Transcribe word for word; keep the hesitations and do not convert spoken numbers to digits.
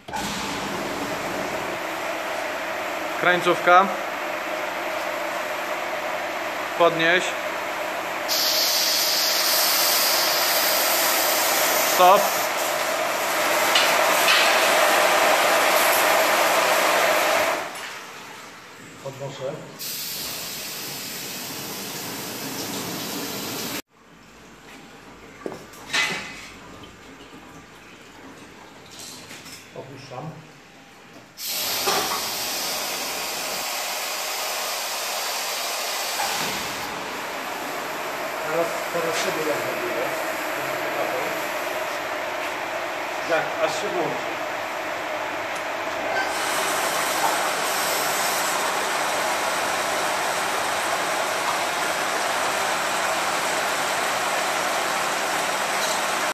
Krańcówka. Podnieś. Stop. Podnoszę. Opuszczam. Teraz, teraz sobie jak zrobię. Tak, aż się włączy.